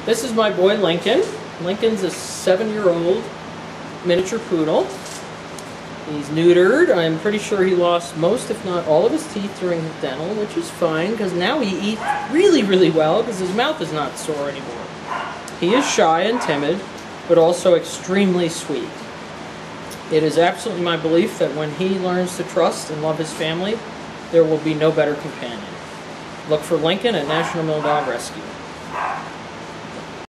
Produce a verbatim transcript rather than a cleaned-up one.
This is my boy Lincoln. Lincoln's a seven-year-old miniature poodle. He's neutered. I'm pretty sure he lost most, if not all, of his teeth during his dental, which is fine, because now he eats really, really well, because his mouth is not sore anymore. He is shy and timid, but also extremely sweet. It is absolutely my belief that when he learns to trust and love his family, there will be no better companion. Look for Lincoln at National Mill Dog Rescue.